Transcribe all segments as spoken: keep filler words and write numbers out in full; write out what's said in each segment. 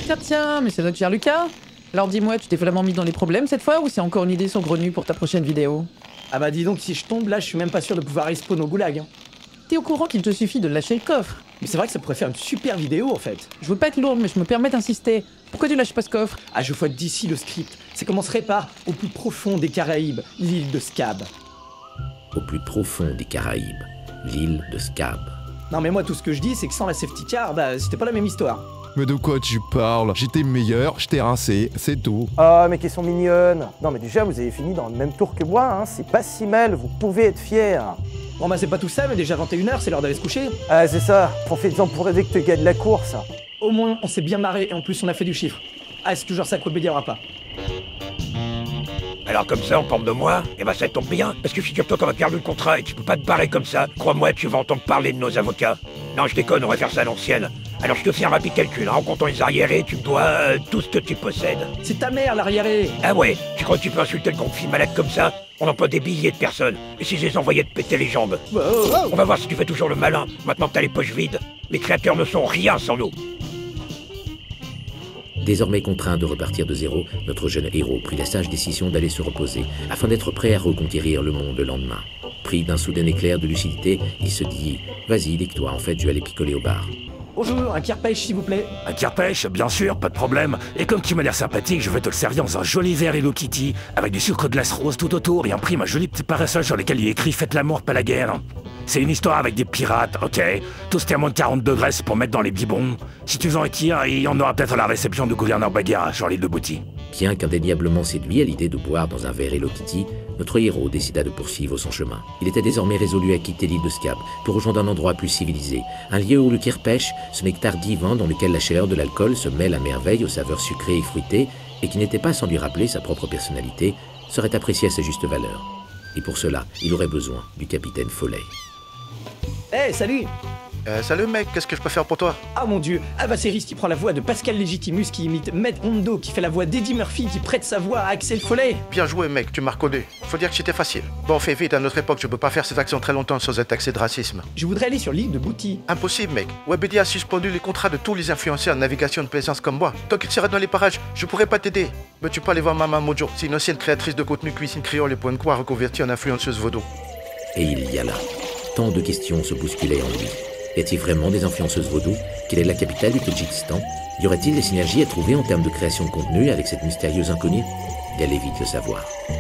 Tiens, tiens, mais c'est notre cher Lucas. Alors dis-moi, tu t'es vraiment mis dans les problèmes cette fois ou c'est encore une idée saugrenue pour ta prochaine vidéo? Ah bah dis donc, si je tombe là, je suis même pas sûr de pouvoir respawn au goulag. Hein. T'es au courant qu'il te suffit de lâcher le coffre? Mais c'est vrai que ça pourrait faire une super vidéo en fait. Je veux pas être lourde, mais je me permets d'insister. Pourquoi tu lâches pas ce coffre? Ah, je vois d'ici le script. Ça commencerait par au plus profond des Caraïbes, l'île de Scab. Au plus profond des Caraïbes, l'île de Scab. Non mais moi tout ce que je dis c'est que sans la safety car, bah c'était pas la même histoire. Mais de quoi tu parles? J'étais meilleur, je t'ai rincé, c'est tout. Ah, mais qu'elles sont mignonnes. Non, mais déjà, vous avez fini dans le même tour que moi, hein. C'est pas si mal, vous pouvez être fiers. Bon bah c'est pas tout ça, mais déjà vingt et une heures, c'est l'heure d'aller se coucher. Ah, c'est ça. Profite-en pour rêver que tu gagnes la course. Au moins, on s'est bien marré et en plus on a fait du chiffre. Ah, c'est toujours ça que Webédia aura pas. Alors comme ça, on parle de moi, et bah ça tombe bien, parce que figure-toi qu'on va perdre le contrat et tu peux pas te barrer comme ça. Crois-moi, tu vas entendre parler de nos avocats. Non, je déconne, on va faire ça à l'ancienne. Alors je te fais un rapide calcul, hein, en comptant les arriérés, tu me dois euh, tout ce que tu possèdes. C'est ta mère, l'arriéré. Ah ouais, tu crois que tu peux insulter le conflit malade comme ça? On emploie des milliers de personnes, et si je les envoyais te péter les jambes? Oh, oh, oh. On va voir si tu fais toujours le malin, maintenant que t'as les poches vides. Les créateurs ne sont rien sans nous. Désormais contraint de repartir de zéro, notre jeune héros prit la sage décision d'aller se reposer, afin d'être prêt à reconquérir le monde le lendemain. Pris d'un soudain éclair de lucidité, il se dit « Vas-y, lis-toi, en fait, je vais aller picoler au bar. » Bonjour, un kirpèche s'il vous plaît. Un kirpèche, bien sûr, pas de problème. Et comme tu m'as l'air sympathique, je vais te le servir dans un joli verre Hello Kitty, avec du sucre glace rose tout autour et en prime un joli petit parasol sur lequel il est écrit « Faites l'amour, pas la guerre ». C'est une histoire avec des pirates, ok? Tout ce qui est à moins de quarante degrés, c'est pour mettre dans les bibons. Si tu veux en étire, il y en aura peut-être à la réception du gouverneur Baguera, sur l'île de Bouty. Bien qu'indéniablement séduit à l'idée de boire dans un verre Hello Kitty, notre héros décida de poursuivre son chemin. Il était désormais résolu à quitter l'île de Scab pour rejoindre un endroit plus civilisé, un lieu où le kirpèche, ce nectar divin dans lequel la chaleur de l'alcool se mêle à merveille aux saveurs sucrées et fruitées, et qui n'était pas sans lui rappeler sa propre personnalité, serait apprécié à sa juste valeur. Et pour cela, il aurait besoin du capitaine Follet. Eh, hey, salut. Euh, salut mec, qu'est-ce que je peux faire pour toi? Ah mon dieu, Ava Series qui prend la voix de Pascal Legitimus qui imite Med Hondo qui fait la voix d'Eddie Murphy qui prête sa voix à Axel Follet. Bien joué mec, tu m'as reconnu. Faut dire que c'était facile. Bon, fais vite, à notre époque, je peux pas faire cette action très longtemps sans être taxé de racisme. Je voudrais aller sur l'île de Bouty. Impossible mec, Webedia a suspendu les contrats de tous les influenceurs de navigation de plaisance comme moi. Tant qu'il serait dans les parages, je pourrais pas t'aider. Mais tu peux aller voir Maman Mojo, c'est une ancienne créatrice de contenu cuisine créole et point quoi reconvertie en influenceuse vaudou. Et il y alla. Tant de questions se bousculaient en lui. Y a-t-il vraiment des influenceuses vaudou? Quelle est la capitale du Tadjikistan? Y aurait-il des synergies à trouver en termes de création de contenu avec cette mystérieuse inconnue? Il allait vite le savoir.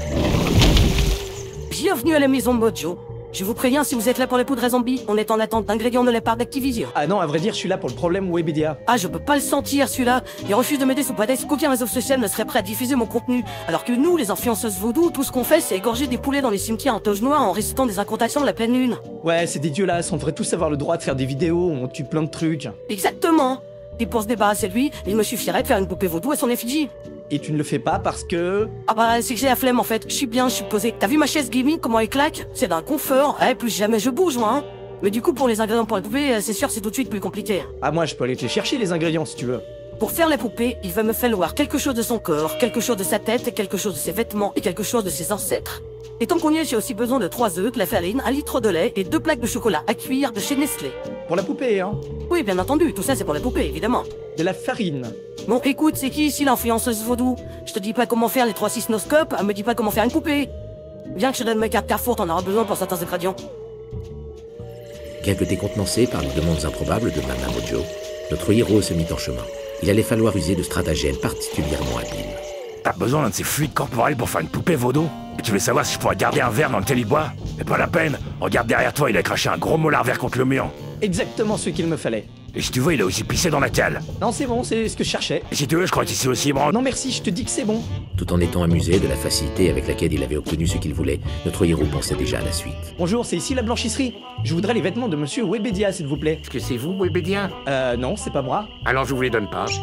Bienvenue à la maison Mojo. Je vous préviens, si vous êtes là pour les poudres à zombies, on est en attente d'ingrédients de la part d'Activision. Ah non, à vrai dire, je suis là pour le problème Webedia. Ah, je peux pas le sentir, celui-là. Il refuse de m'aider sous prétexte qu'aucun réseau social ne serait prêt à diffuser mon contenu. Alors que nous, les influenceuses vaudou, tout ce qu'on fait, c'est égorger des poulets dans les cimetières en toge noire en récitant des incantations de la pleine lune. Ouais, c'est dégueulasse, on devrait tous avoir le droit de faire des vidéos où on tue plein de trucs. Exactement. Et pour se débarrasser de lui, il me suffirait de faire une poupée vaudou à son effigie. Et tu ne le fais pas parce que... Ah bah c'est que j'ai la flemme en fait, je suis bien, je suis posé. T'as vu ma chaise gaming, comment elle claque? C'est d'un confort, eh, plus jamais je bouge moi hein. Mais du coup pour les ingrédients pour la poupée, c'est sûr c'est tout de suite plus compliqué. Ah moi je peux aller te les chercher les ingrédients si tu veux. Pour faire la poupée, il va me falloir quelque chose de son corps, quelque chose de sa tête, quelque chose de ses vêtements et quelque chose de ses ancêtres. Et tant qu'on y est, j'ai aussi besoin de trois œufs, de la farine, un litre de lait et deux plaques de chocolat à cuire de chez Nestlé. Pour la poupée, hein? Oui, bien entendu, tout ça c'est pour la poupée, évidemment. De la farine. Bon, écoute, c'est qui ici l'influenceuse vaudou? Je te dis pas comment faire les trois sisnoscopes, me dis pas comment faire une poupée. Viens que je te donne ma carte Carrefour, t'en auras besoin pour certains ingrédients. Bien que décontenancé par les demandes improbables de Maman Mojo, notre héros se mit en chemin. Il allait falloir user de stratagèmes particulièrement habiles. T'as besoin d'un de ces fluides corporels pour faire une poupée vaudou? Et tu veux savoir si je pourrais garder un verre dans lequel il boit? Mais pas la peine, regarde derrière toi, il a craché un gros molar vert contre le mur. Exactement ce qu'il me fallait. Et si tu veux, il a aussi pissé dans la cale. Non c'est bon, c'est ce que je cherchais. Et si tu veux, je crois qu'ici aussi, bon... Non merci, je te dis que c'est bon. Tout en étant amusé de la facilité avec laquelle il avait obtenu ce qu'il voulait, notre héros pensait déjà à la suite. Bonjour, c'est ici la blanchisserie. Je voudrais les vêtements de monsieur Webedia, s'il vous plaît. Est-ce que c'est vous, Webedia? Euh, non, c'est pas moi. Alors je vous les donne pas.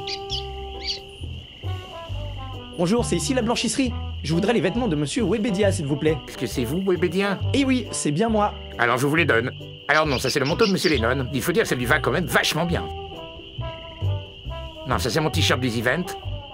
Bonjour, c'est ici la blanchisserie. Je voudrais les vêtements de monsieur Webedia, s'il vous plaît. Est-ce que c'est vous, Webedia? Eh oui, c'est bien moi. Alors je vous les donne. Alors non, ça c'est le manteau de monsieur Lennon. Il faut dire que ça lui va quand même vachement bien. Non, ça c'est mon t-shirt des events.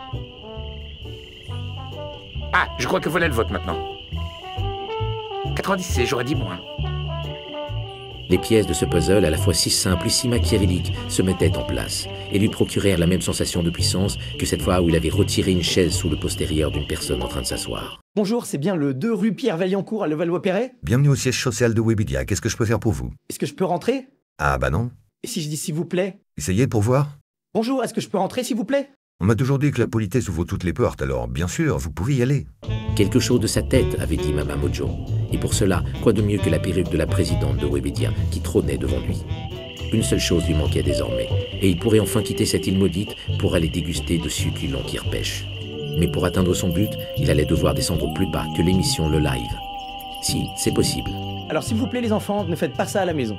Ah, je crois que voilà le vôtre maintenant. quatre-vingt-dix, j'aurais dit moins. Les pièces de ce puzzle, à la fois si simples et si machiavéliques, se mettaient en place et lui procurèrent la même sensation de puissance que cette fois où il avait retiré une chaise sous le postérieur d'une personne en train de s'asseoir. Bonjour, c'est bien le deux rue Pierre-Vaillancourt à Levallois-Perret? Bienvenue au siège social de Webedia, qu'est-ce que je peux faire pour vous? Est-ce que je peux rentrer? Ah bah non. Et si je dis s'il vous plaît? Essayez pour voir. Bonjour, est-ce que je peux rentrer s'il vous plaît? On m'a toujours dit que la politesse ouvre toutes les portes, alors bien sûr, vous pouvez y aller. Quelque chose de sa tête, avait dit Mama Mojo. Et pour cela, quoi de mieux que la perruque de la présidente de Webedia qui trônait devant lui. Une seule chose lui manquait désormais, et il pourrait enfin quitter cette île maudite pour aller déguster de succulents kirpèches. Mais pour atteindre son but, il allait devoir descendre plus bas que l'émission Le Live. Si, c'est possible. Alors s'il vous plaît les enfants, ne faites pas ça à la maison.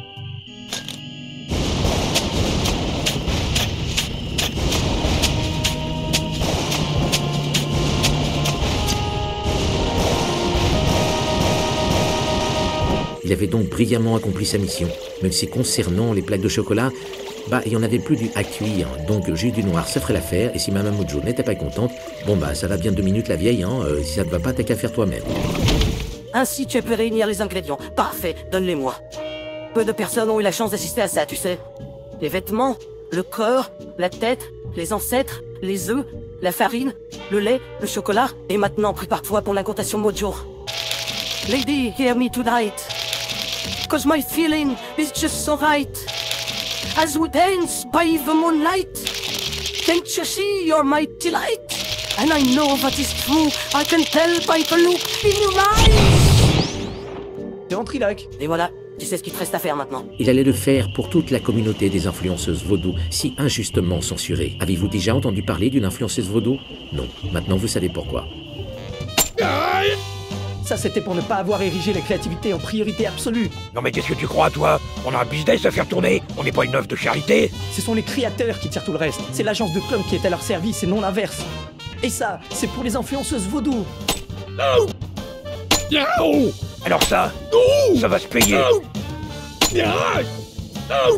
Il avait donc brillamment accompli sa mission, même si concernant les plaques de chocolat, bah il n'y en avait plus du à cuire, donc jus du noir ça ferait l'affaire, et si Mama Mojo n'était pas contente, bon bah ça va bien deux minutes la vieille, hein, euh, si ça te va pas t'as qu'à faire toi-même. Ainsi, tu peux réunir les ingrédients. Parfait, donne-les-moi. Peu de personnes ont eu la chance d'assister à ça, tu sais. Les vêtements, le corps, la tête, les ancêtres, les œufs, la farine, le lait, le chocolat, et maintenant prépare-toi pour l'incantation Mojo. Lady, hear me tonight. Cause my feeling is just so right. As we dance by the moonlight, can't you see you're my delight? And I know that is true, I can tell by the look in your eyes. T'es en triloque. Et voilà, tu sais ce qu'il te reste à faire maintenant. Il allait le faire pour toute la communauté des influenceuses vaudou, si injustement censurée. Avez-vous déjà entendu parler d'une influenceuse vaudou? Non, maintenant vous savez pourquoi. Ça c'était pour ne pas avoir érigé la créativité en priorité absolue. Non mais qu'est-ce que tu crois toi? On a un business à faire tourner, on n'est pas une œuvre de charité. Ce sont les créateurs qui tirent tout le reste. C'est l'agence de com qui est à leur service et non l'inverse. Et ça, c'est pour les influenceuses vaudou. Oh. Oh. Alors ça, oh. Ça va se payer. Oh. Oh.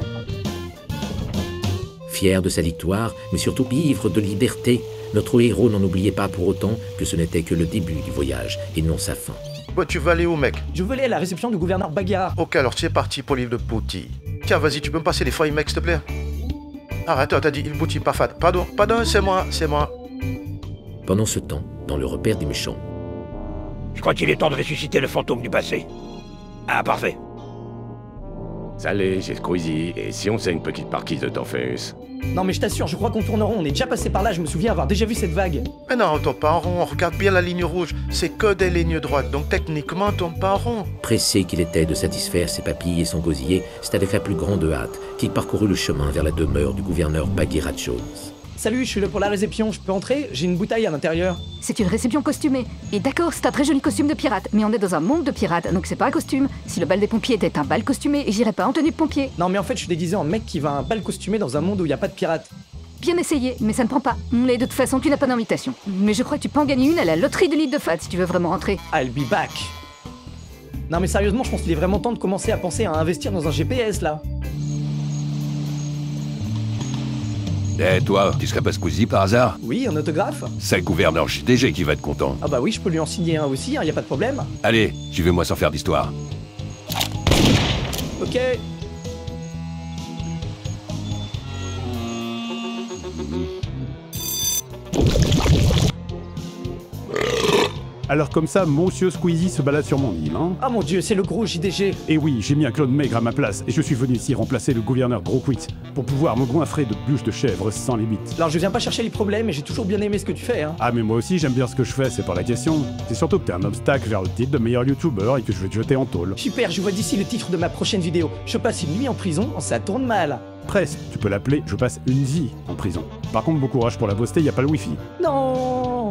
Fier de sa victoire, mais surtout ivre de liberté, notre héros n'en oubliait pas pour autant que ce n'était que le début du voyage et non sa fin. Bon, tu vas aller où, mec? Je veux aller à la réception du gouverneur Bagheera. Ok, alors c'est parti pour l'île de Bouti. Tiens, vas-y, tu peux me passer les feuilles, mec, s'il te plaît? Arrête, t'as dit île Bouti, pas fat. Pardon, pardon, c'est moi, c'est moi. Pendant ce temps, dans le repère des méchants. Je crois qu'il est temps de ressusciter le fantôme du passé. Ah, parfait. Salut, c'est Squeezie, et si on faisait une petite partie de Dofus? Non mais je t'assure, je crois qu'on tourneront, on est déjà passé par là, je me souviens avoir déjà vu cette vague. Mais non, on tourne pas en rond, on regarde bien la ligne rouge, c'est que des lignes droites, donc techniquement on tourne pas en rond. Pressé qu'il était de satisfaire ses papilles et son gosier, c'est avec la plus grande hâte qu'il parcourut le chemin vers la demeure du gouverneur Bagheera Jones. Salut, je suis là pour la réception, je peux entrer? J'ai une bouteille à l'intérieur. C'est une réception costumée. Et d'accord, c'est un très joli costume de pirate, mais on est dans un monde de pirates, donc c'est pas un costume. Si le bal des pompiers était un bal costumé, j'irais pas en tenue de pompier. Non mais en fait, je suis déguisé en mec qui va à un bal costumé dans un monde où il y a pas de pirates. Bien essayé, mais ça ne prend pas. Et de toute façon, tu n'as pas d'invitation. Mais je crois que tu peux en gagner une à la loterie de l'île de Fat si tu veux vraiment rentrer. I'll be back. Non mais sérieusement, je pense qu'il est vraiment temps de commencer à penser à investir dans un G P S là. Eh toi, tu serais pas Squeezie par hasard? Oui, un autographe? C'est le gouverneur J D G qui va être content. Ah bah oui, je peux lui en signer un aussi, hein, y a pas de problème. Allez, suivez-moi sans faire d'histoire. Ok. Alors comme ça, monsieur Squeezie se balade sur mon île, hein? Ah mon dieu, c'est le gros J D G. Et oui, j'ai mis un clone maigre à ma place, et je suis venu ici remplacer le gouverneur Gros Quit, pour pouvoir me goinfrer de bûches de chèvre sans limite. Alors je viens pas chercher les problèmes, et j'ai toujours bien aimé ce que tu fais, hein. Ah mais moi aussi j'aime bien ce que je fais, c'est pas la question. C'est surtout que t'es un obstacle vers le titre de meilleur youtubeur et que je vais te jeter en tôle. Super, je vois d'ici le titre de ma prochaine vidéo. Je passe une nuit en prison, ça tourne mal. Presque, tu peux l'appeler je passe une vie en prison. Par contre, bon courage pour la bosseté, y a pas le wifi. Non.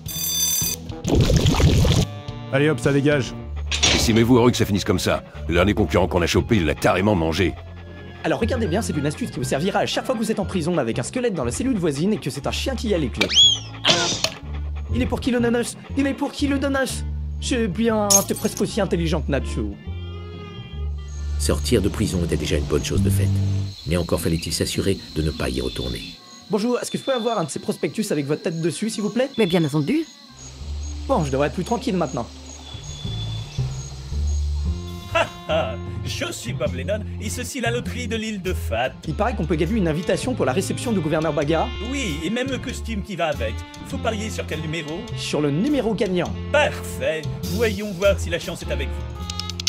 Allez hop, ça dégage. Estimez-vous heureux que ça finisse comme ça. Le dernier concurrent qu'on a chopé, il l'a carrément mangé. Alors regardez bien, c'est une astuce qui vous servira à chaque fois que vous êtes en prison avec un squelette dans la cellule voisine et que c'est un chien qui a les clés. Il est pour qui le nanos? Il est pour qui le nanos? C'est bien, t'es presque aussi intelligent que Nacho. Sortir de prison était déjà une bonne chose de faite. Mais encore fallait-il s'assurer de ne pas y retourner. Bonjour, est-ce que je peux avoir un de ces prospectus avec votre tête dessus, s'il vous plaît? Mais bien entendu. Bon, je devrais être plus tranquille maintenant. ah, je suis Bob Lennon et ceci est la loterie de l'île de Fat. Il paraît qu'on peut gagner une invitation pour la réception du gouverneur Bagheera. Oui, et même le costume qui va avec. Faut parier sur quel numéro? Sur le numéro gagnant. Parfait. Voyons voir si la chance est avec vous.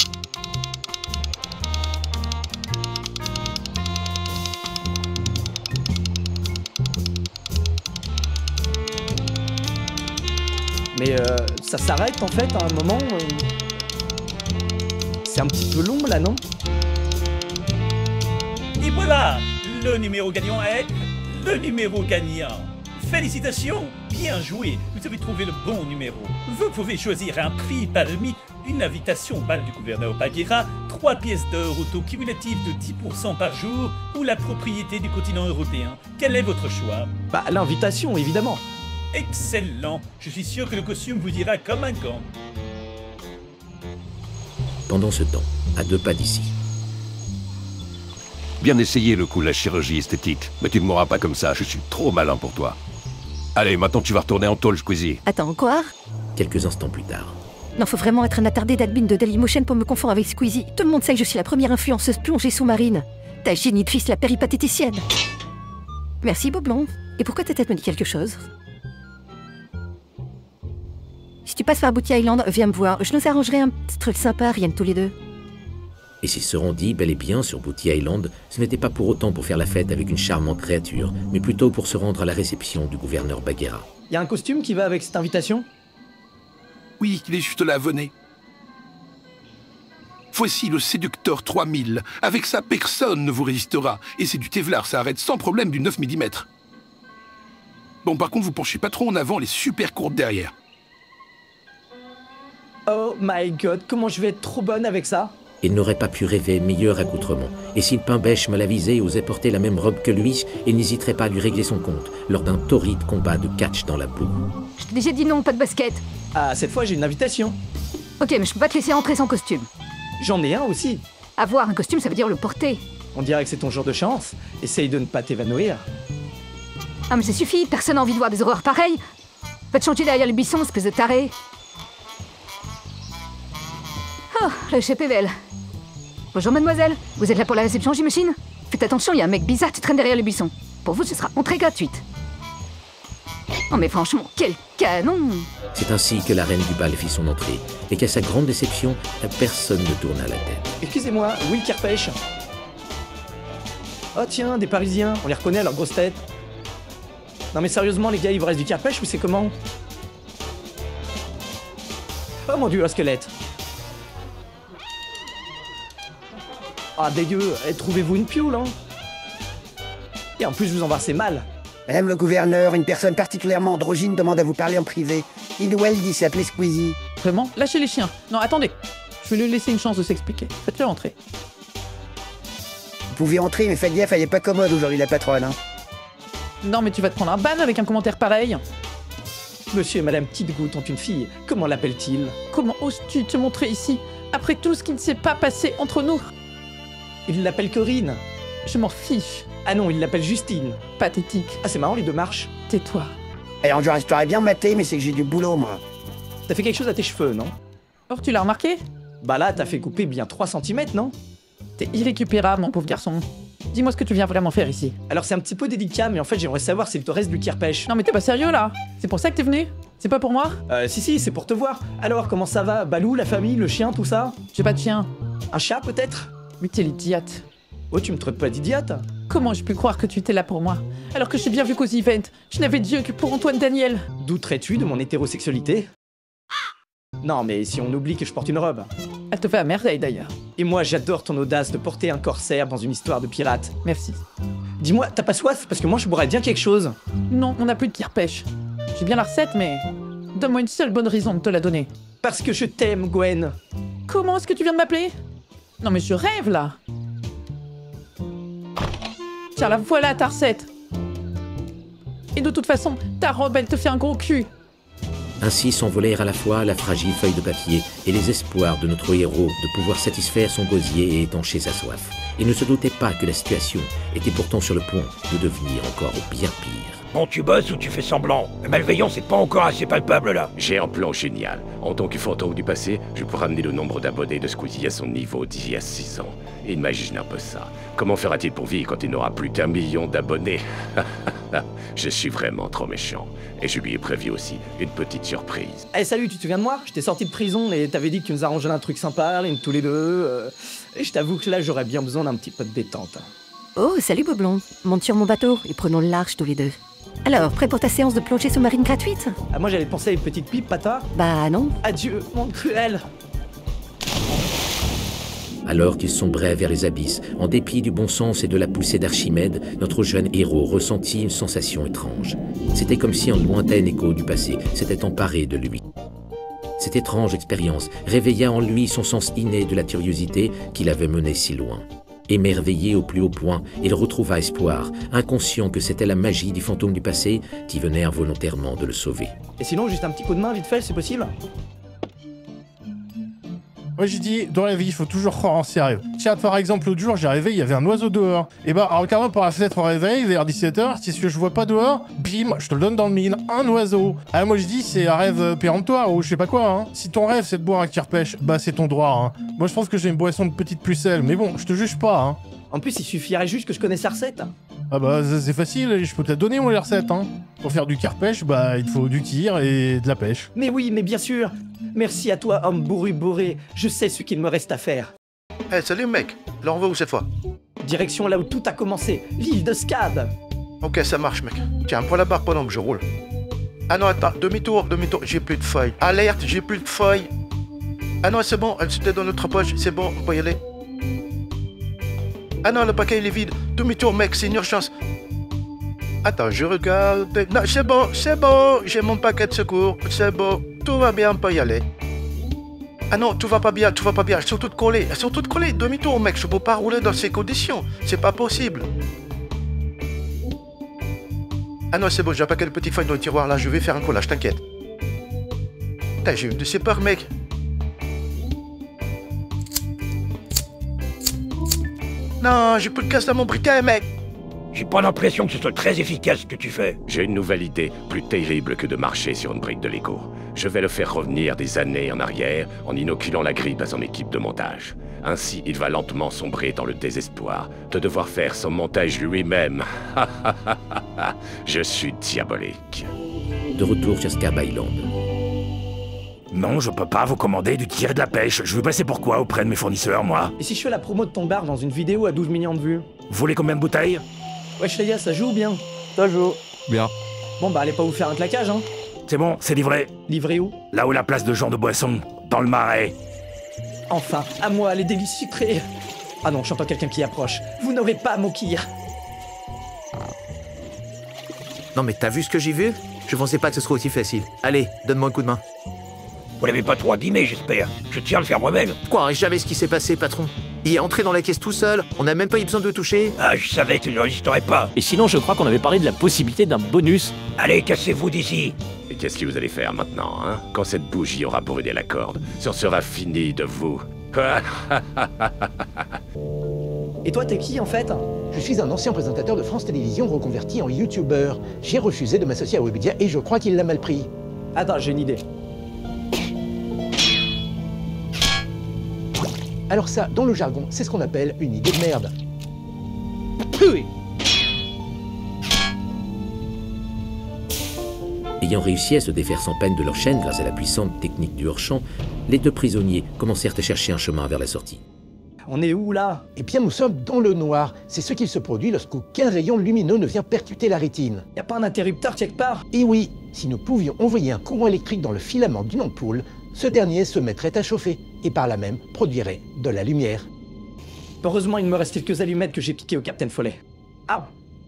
Mais euh, ça s'arrête en fait à un moment. Euh... C'est un petit peu long là, non? Et voilà, le numéro gagnant est le numéro gagnant. Félicitations, bien joué, vous avez trouvé le bon numéro. Vous pouvez choisir un prix parmi une invitation au bal du gouverneur Bagheera, trois pièces d'or au taux cumulatif de dix pour cent par jour ou la propriété du continent européen. Quel est votre choix? Bah l'invitation, évidemment. Excellent, je suis sûr que le costume vous ira comme un gant. Pendant ce temps, à deux pas d'ici. Bien essayé le coup de la chirurgie esthétique, mais tu ne mourras pas comme ça, je suis trop malin pour toi. Allez, maintenant tu vas retourner en tôle, Squeezie. Attends, quoi? Quelques instants plus tard. Non, faut vraiment être un attardé d'admin de Dailymotion pour me confondre avec Squeezie. Tout le monde sait que je suis la première influenceuse plongée sous-marine. Ta génie de fils, la péripatéticienne. Merci, Boblon. Et pourquoi ta tête me dit quelque chose? Si tu passes par Booty Island, viens me voir. Je nous arrangerai un petit truc sympa, rien de tous les deux. Et s'ils se rendit bel et bien sur Booty Island, ce n'était pas pour autant pour faire la fête avec une charmante créature, mais plutôt pour se rendre à la réception du gouverneur Bagheera. Y a un costume qui va avec cette invitation? Oui, il est juste là, venez. Voici le séducteur trois mille. Avec ça, personne ne vous résistera. Et c'est du Tevlar, ça arrête sans problème du neuf millimètres. Bon, par contre, vous penchez pas trop en avant, les super courtes derrière. Oh my god, comment je vais être trop bonne avec ça? Il n'aurait pas pu rêver meilleur accoutrement. Et si le pain-bêche mal avisé osait porter la même robe que lui, il n'hésiterait pas à lui régler son compte, lors d'un torride combat de catch dans la boue. Je t'ai déjà dit non, pas de basket. Ah, cette fois j'ai une invitation. Ok, mais je peux pas te laisser entrer sans costume. J'en ai un aussi. Avoir un costume, ça veut dire le porter. On dirait que c'est ton jour de chance. Essaye de ne pas t'évanouir. Ah mais ça suffit, personne n'a envie de voir des horreurs pareilles. Va te changer derrière les buissons, espèce de taré. Oh, la chèpe est belle. Bonjour mademoiselle, vous êtes là pour la réception j'imagine? Faites attention, il y a un mec bizarre qui traîne derrière les buissons. Pour vous, ce sera entrée gratuite. Oh mais franchement, quel canon! C'est ainsi que la reine du bal fit son entrée, et qu'à sa grande déception, personne ne tourna la tête. Excusez-moi, Will Kirpèche. Oh tiens, des Parisiens, on les reconnaît à leur grosse tête. Non mais sérieusement les gars, il vous reste du Kirpèche ou c'est comment? Oh mon dieu, un squelette. Ah dégueu, eh, trouvez-vous une pioule, hein? Et en plus, vous embrassez mal. Madame le gouverneur, une personne particulièrement androgyne demande à vous parler en privé. Il ou elle dit s'appeler Squeezie. Vraiment? Lâchez les chiens. Non, attendez. Je vais lui laisser une chance de s'expliquer. Faites-le entrer. Vous pouvez entrer, mais faites gaffe, elle est pas commode aujourd'hui, la patronne, hein. Non, mais tu vas te prendre un ban avec un commentaire pareil. Monsieur et madame Petitgoutte ont une fille. Comment l'appelle-t-il? Comment oses-tu te montrer ici, après tout ce qui ne s'est pas passé entre nous? Il l'appelle Corinne. Je m'en fiche. Ah non, il l'appelle Justine. Pathétique. Ah c'est marrant, les deux marchent. Tais-toi. Alors je resterai bien maté, mais c'est que j'ai du boulot, moi. T'as fait quelque chose à tes cheveux, non? Or, tu l'as remarqué? Bah là, t'as fait couper bien trois centimètres, non? T'es irrécupérable, mon pauvre garçon. Dis-moi ce que tu viens vraiment faire ici. Alors c'est un petit peu délicat, mais en fait j'aimerais savoir s'il te reste du kirpèche. Non mais t'es pas sérieux là? C'est pour ça que t'es venu? C'est pas pour moi? Euh, si si, c'est pour te voir. Alors, comment ça va? Balou, la famille, le chien, tout ça? J'ai pas de chien. Un chat, peut-être? Mais t'es l'idiote. Oh, tu me traites pas d'idiote? Comment j'ai pu croire que tu étais là pour moi? Alors que j'ai bien vu qu'aux events, je n'avais Dieu que pour Antoine Daniel. Douterais-tu de mon hétérosexualité? Non, mais si on oublie que je porte une robe. Elle te fait à merveille d'ailleurs. Et moi, j'adore ton audace de porter un corsaire dans une histoire de pirate. Merci. Dis-moi, t'as pas soif? Parce que moi, je boirais bien quelque chose. Non, on n'a plus de kirpèche. J'ai bien la recette, mais donne-moi une seule bonne raison de te la donner. Parce que je t'aime, Gwen. Comment est-ce que tu viens de m'appeler? Non mais je rêve là. Tiens, la voilà ta recette. Et de toute façon, ta robe, elle te fait un gros cul. Ainsi s'envolèrent à la fois la fragile feuille de papier et les espoirs de notre héros de pouvoir satisfaire son gosier et étancher sa soif. Il ne se doutait pas que la situation était pourtant sur le point de devenir encore bien pire. Bon, tu bosses ou tu fais semblant? Le malveillant, c'est pas encore assez palpable, là. J'ai un plan génial. En tant que fantôme du passé, je peux ramener le nombre d'abonnés de Squeezie à son niveau d'il y a six ans. Imagine un peu ça. Comment fera-t-il pour vivre quand il n'aura plus qu'un million d'abonnés? Je suis vraiment trop méchant. Et je lui ai prévu aussi une petite surprise. Eh hey, salut, tu te souviens de moi? J'étais sorti de prison et t'avais dit que tu nous arrangeais un truc sympa, une tous les deux. Euh... Et je t'avoue que là, j'aurais bien besoin d'un petit peu de détente. Oh, salut Boblon. Monte sur mon bateau et prenons le large tous les deux. Alors, prêt pour ta séance de plongée sous-marine gratuite? Ah, moi j'avais pensé à une petite pipe, pas tard. Bah non. Adieu, mon cruel. Alors qu'il sombrait vers les abysses, en dépit du bon sens et de la poussée d'Archimède, notre jeune héros ressentit une sensation étrange. C'était comme si un lointain écho du passé s'était emparé de lui. Cette étrange expérience réveilla en lui son sens inné de la curiosité qui l'avait mené si loin. Émerveillé au plus haut point, il retrouva espoir, inconscient que c'était la magie du fantôme du passé qui venait involontairement de le sauver. Et sinon, juste un petit coup de main vite fait, c'est possible? Moi j'ai dit, dans la vie, il faut toujours croire en ses rêves. Tiens, par exemple, l'autre jour, j'ai rêvé, il y avait un oiseau dehors. Et bah, en regardant par la fenêtre au réveil, vers dix-sept heures, si ce que je vois pas dehors, bim, je te le donne dans le mille, un oiseau. Ah, moi je dis, c'est un rêve péremptoire, ou je sais pas quoi, hein. Si ton rêve, c'est de boire un tire-pêche, bah c'est ton droit, hein. Moi je pense que j'ai une boisson de petite pucelle, mais bon, je te juge pas, hein. En plus, il suffirait juste que je connaisse sa recette. Ah bah, c'est facile, je peux te la donner, moi, la recette, hein. Pour faire du tire-pêche, bah, il te faut du tir et de la pêche. Mais oui, mais bien sûr. Merci à toi, homme bourru bourré. Je sais ce qu'il me reste à faire. Eh, hey, salut mec. Là, on va où cette fois? Direction là où tout a commencé, l'île de Scad. Ok, ça marche, mec. Tiens, prends la barre pendant que je roule. Ah non, attends, demi-tour, demi-tour, j'ai plus de feuilles. Alerte, j'ai plus de feuilles. Ah non, c'est bon, elle était dans notre poche, c'est bon, on peut y aller. Ah non, le paquet il est vide. Demi-tour, mec, c'est une urgence. Attends, je regarde. Non, c'est bon, c'est bon. J'ai mon paquet de secours. C'est bon. Tout va bien, on peut y aller. Ah non, tout va pas bien, tout va pas bien. Elles sont toutes collées. Elles sont toutes collées. Demi-tour, mec. Je peux pas rouler dans ces conditions. C'est pas possible. Ah non, c'est bon. J'ai un paquet de petites feuilles dans le tiroir là. Je vais faire un collage, t'inquiète. Putain, j'ai eu de ces peurs, mec. Non, j'ai plus de casse dans mon briquet, mec. J'ai pas l'impression que ce soit très efficace ce que tu fais. J'ai une nouvelle idée, plus terrible que de marcher sur une brique de Lego. Je vais le faire revenir des années en arrière en inoculant la grippe à son équipe de montage. Ainsi, il va lentement sombrer dans le désespoir de devoir faire son montage lui-même. Je suis diabolique. De retour sur Scab Island. Non, je peux pas vous commander du tir et de la pêche. Je veux passer pour quoi auprès de mes fournisseurs, moi? Et si je fais la promo de ton bar dans une vidéo à douze millions de vues? Vous voulez combien de bouteilles? Wesh les gars, ça joue ou bien? Ça joue. Bien. Bon bah allez pas vous faire un claquage, hein. C'est bon, c'est livré. Livré où? Là où la place de Jean de Boisson, dans le Marais. Enfin, à moi les délices sucrés. Ah non, j'entends quelqu'un qui approche. Vous n'aurez pas à m'enquiller. Non mais t'as vu ce que j'ai vu? Je pensais pas que ce serait aussi facile. Allez, donne-moi un coup de main. Vous l'avez pas trop abîmé, j'espère. Je tiens à le faire moi-même. Quoi, jamais ce qui s'est passé, patron. Il est entré dans la caisse tout seul, on n'a même pas eu besoin de le toucher. Ah, je savais que tu ne résisterais pas. Et sinon, je crois qu'on avait parlé de la possibilité d'un bonus. Allez, cassez-vous d'ici. Et qu'est-ce que vous allez faire maintenant, hein? Quand cette bougie aura brûlé la corde, ce sera fini de vous. Et toi, t'es qui, en fait? Je suis un ancien présentateur de France Télévisions reconverti en youtubeur. J'ai refusé de m'associer à Webedia et je crois qu'il l'a mal pris. Attends, j'ai une idée. Alors ça, dans le jargon, c'est ce qu'on appelle une idée de merde. Oui. Ayant réussi à se défaire sans peine de leur chaîne grâce à la puissante technique du hors-champ, les deux prisonniers commencèrent à chercher un chemin vers la sortie. On est où, là? Eh bien, nous sommes dans le noir. C'est ce qui se produit lorsqu'aucun rayon lumineux ne vient percuter la rétine. Y a pas un interrupteur quelque part? Eh oui, si nous pouvions envoyer un courant électrique dans le filament d'une ampoule, ce dernier se mettrait à chauffer, et par là même produirait de la lumière. Heureusement, il me reste quelques allumettes que j'ai piquées au Captain Follet. Ah!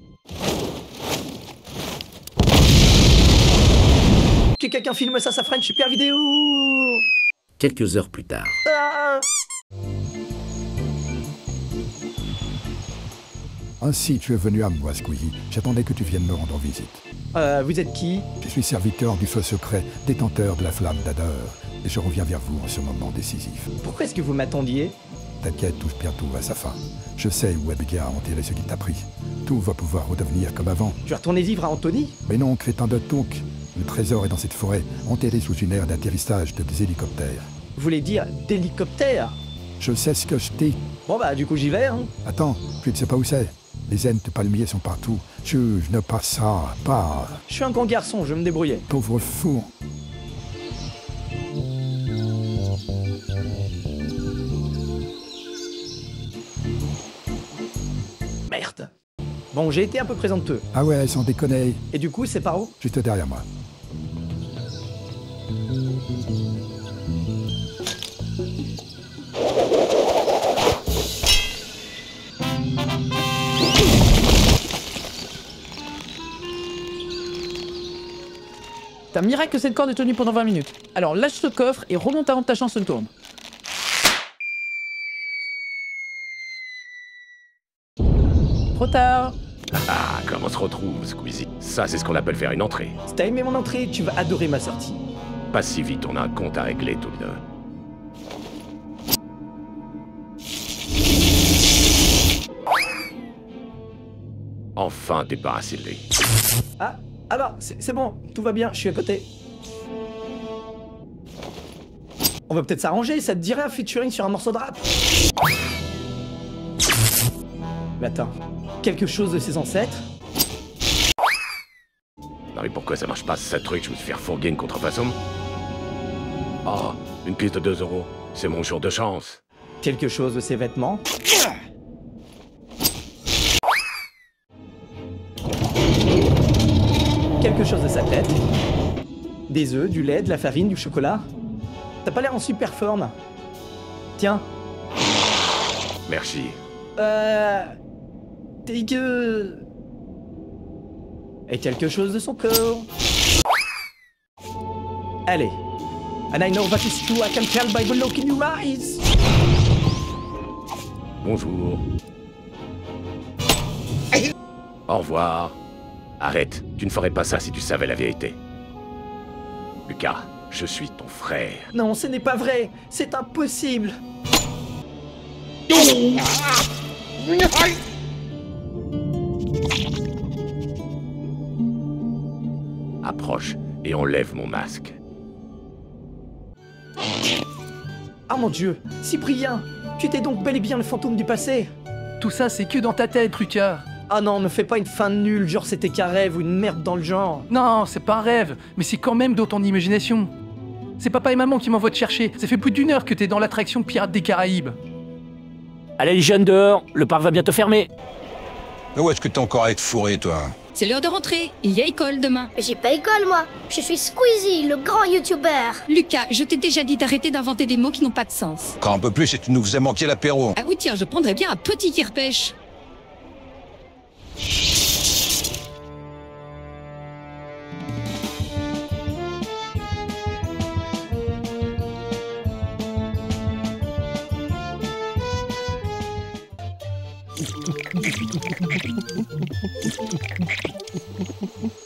Que quelqu'un filme ça, ça fera une super vidéo! Quelques heures plus tard. Ah! Ainsi, tu es venu à moi, Squeezie. J'attendais que tu viennes me rendre visite. Euh, vous êtes qui? Je suis serviteur du feu secret, détenteur de la flamme d'Adeur, et je reviens vers vous en ce moment décisif. Pourquoi est-ce que vous m'attendiez? Ta quête touche bientôt à sa fin. Je sais où Webedia a enterré ce qui t'a pris. tout va pouvoir redevenir comme avant. Tu vas retourner vivre à Antony? Mais non, crétin de Tonk. Le trésor est dans cette forêt, enterré sous une aire d'atterrissage de des hélicoptères. Vous voulez dire d'hélicoptère? Je sais ce que je dis. Bon bah du coup j'y vais, hein. Attends, tu ne sais pas où c'est. Les ailes de palmier sont partout. Je ne pas ça, pas. Je suis un grand garçon, je vais me débrouiller. Pauvre fou. Merde. Bon, j'ai été un peu présomptueux. Ah ouais, sans déconner. Et du coup, c'est par où? Juste derrière moi. C'est un miracle que cette corde est tenue pendant vingt minutes. Alors lâche ce coffre et remonte avant que ta chance se tourne. Trop tard. Ah, comme on se retrouve, Squeezie. Ça, c'est ce qu'on appelle faire une entrée. Si t'as aimé mon entrée, tu vas adorer ma sortie. Pas si vite, on a un compte à régler tous les deux. Enfin débarrassé de lui. Ah, alors, c'est bon, tout va bien, je suis à côté. On va peut-être s'arranger, ça te dirait un featuring sur un morceau de rap? Mais attends, quelque chose de ses ancêtres? Non mais pourquoi ça marche pas ce truc? Je me suis fait refourguer une contrefaçon. Oh, une pièce de deux euros. C'est mon jour de chance. Quelque chose de ses vêtements? Quelque chose de sa tête? Des œufs, du lait, de la farine, du chocolat? T'as pas l'air en super forme. Tiens. Merci. Euh... Dégueu. Et quelque chose de son corps. Allez. And I know that is true, I can tell by the look in your eyes. Bonjour. Au revoir. Arrête, tu ne ferais pas ça si tu savais la vérité. Lucas, je suis ton frère. Non, ce n'est pas vrai. C'est impossible. Approche et enlève mon masque. Ah mon Dieu, Cyprien, tu étais donc bel et bien le fantôme du passé. Tout ça, c'est que dans ta tête, Lucas. Ah non, me fais pas une fin nulle, genre c'était qu'un rêve ou une merde dans le genre. Non, c'est pas un rêve, mais c'est quand même dans ton imagination. C'est papa et maman qui m'envoient te chercher. Ça fait plus d'une heure que t'es dans l'attraction Pirates des Caraïbes. Allez les jeunes dehors, le parc va bientôt fermer. Mais où est-ce que t'es encore à être fourré, toi? C'est l'heure de rentrer, il y a école demain. J'ai pas école, moi. Je suis Squeezie, le grand youtubeur. Lucas, je t'ai déjà dit d'arrêter d'inventer des mots qui n'ont pas de sens. Encore un peu plus et tu nous faisais manquer l'apéro. Ah oui, tiens, je prendrais bien un petit kirpèche. Thank you.